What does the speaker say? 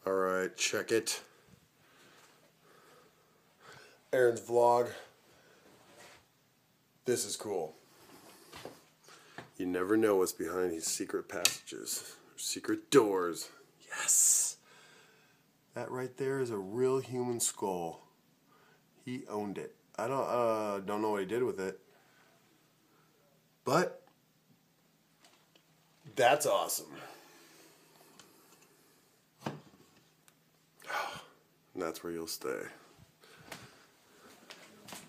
Alright, check it. Aaron's vlog. This is cool. You never know what's behind these secret passages, or secret doors. Yes! That right there is a real human skull. He owned it. I don't know what he did with it. But that's awesome. And that's where you'll stay.